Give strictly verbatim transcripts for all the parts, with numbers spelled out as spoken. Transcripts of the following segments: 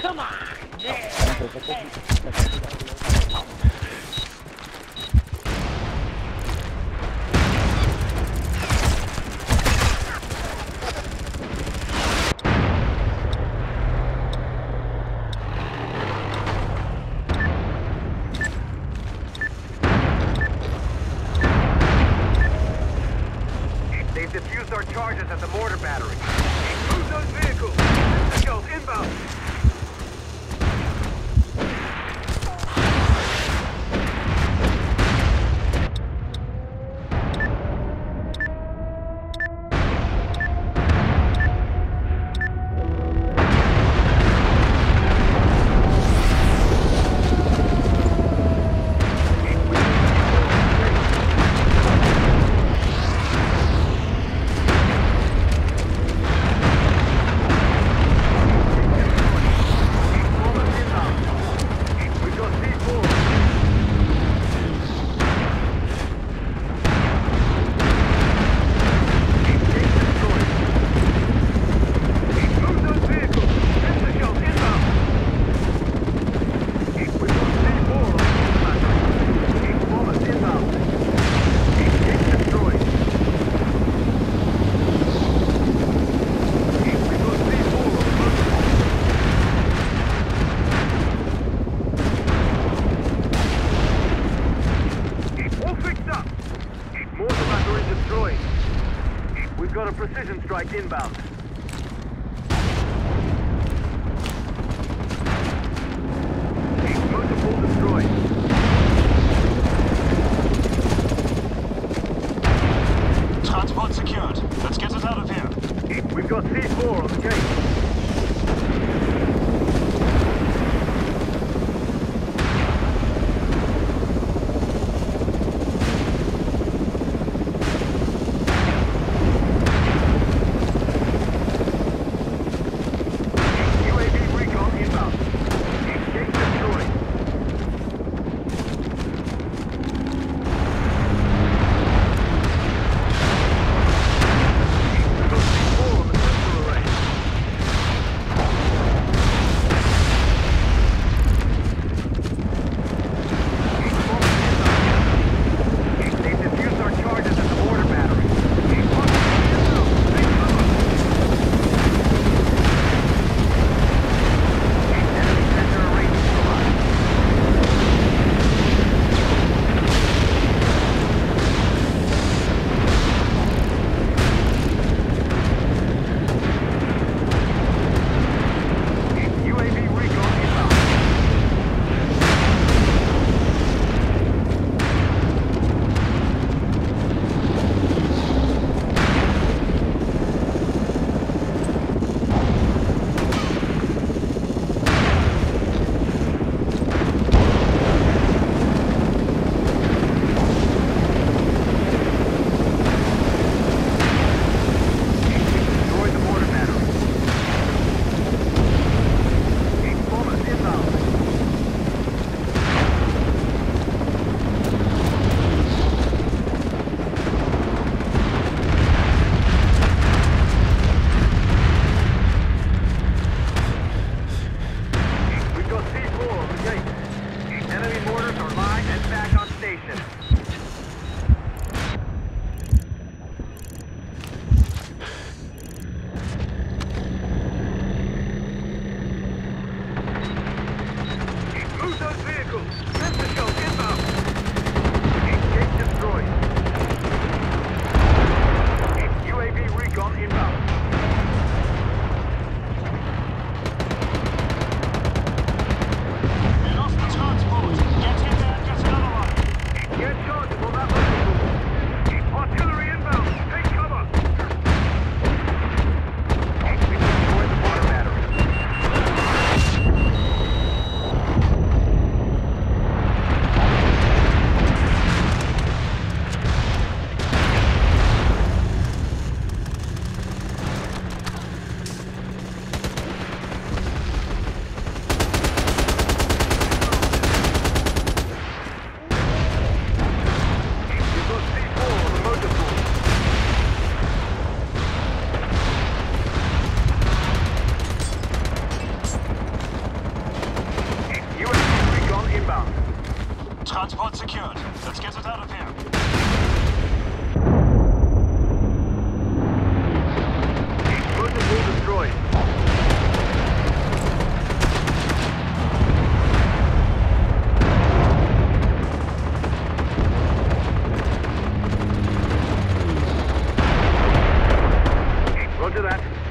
They've defused our charges at the mortar battery. Move those vehicles! Let's go, inbound! We've got a precision strike inbound. Multiple destroyed. Transport secured. Let's get us out of here. We've got C four on the gate.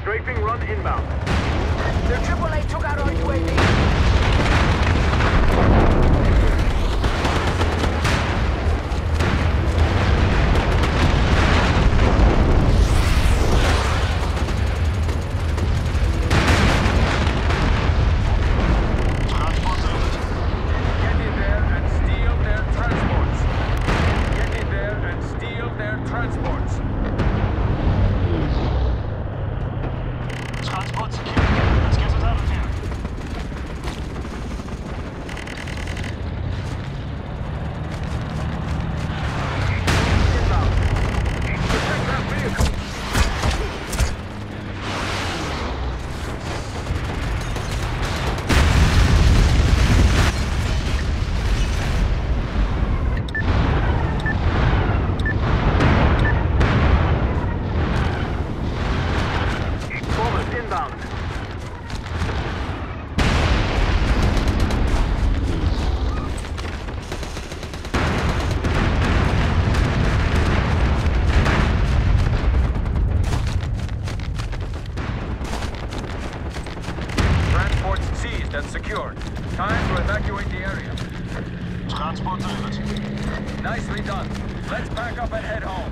Strafing run inbound. The triple A took out our U A V. Transport secured. Let's get it out of here. Inbound. Protect that vehicle. Forward inbound. Transport seized and secured. Time to evacuate the area. Transport delivered. Nicely done. Let's pack up and head home.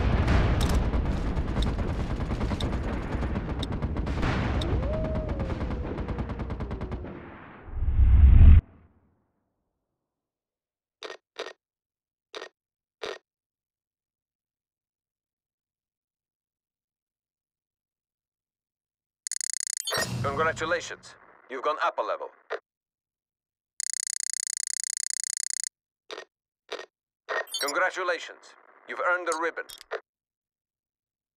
Congratulations. You've gone up a level. Congratulations. You've earned the ribbon.